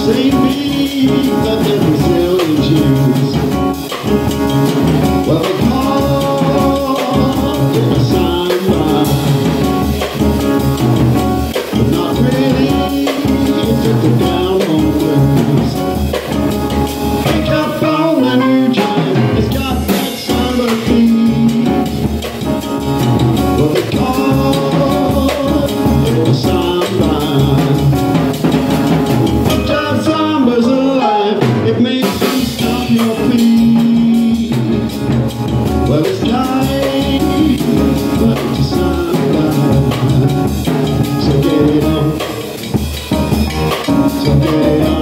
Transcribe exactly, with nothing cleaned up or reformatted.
same beat that the Brazilians use. Well, they call it a samba, but not really. It's just a down on blues. Pick up on the new jive, it's got that samba beat. Well, they call it a samba. Jive samba's alive, it makes you stomp your feet. Well, it's life, but it's a samba. So get it on, so get it on.